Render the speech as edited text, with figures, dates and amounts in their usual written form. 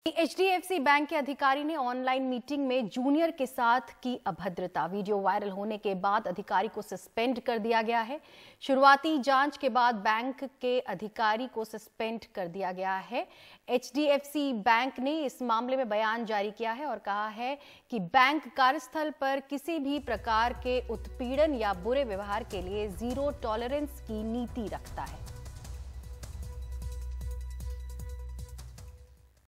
HDFC bank के अधिकारी ने ऑनलाइन मीटिंग में जूनियर के साथ की अभद्रता। वीडियो वायरल होने के बाद अधिकारी को सस्पेंड कर दिया गया है। शुरुआती जांच के बाद बैंक के अधिकारी को सस्पेंड कर दिया गया है। एचडीएफसी बैंक ने इस मामले में बयान जारी किया है और कहा है कि बैंक कार्यस्थल पर किसी भी प्रकार के उत्पीड़न या बुरे व्यवहार के लिए जीरो टॉलरेंस की नीति रखता है।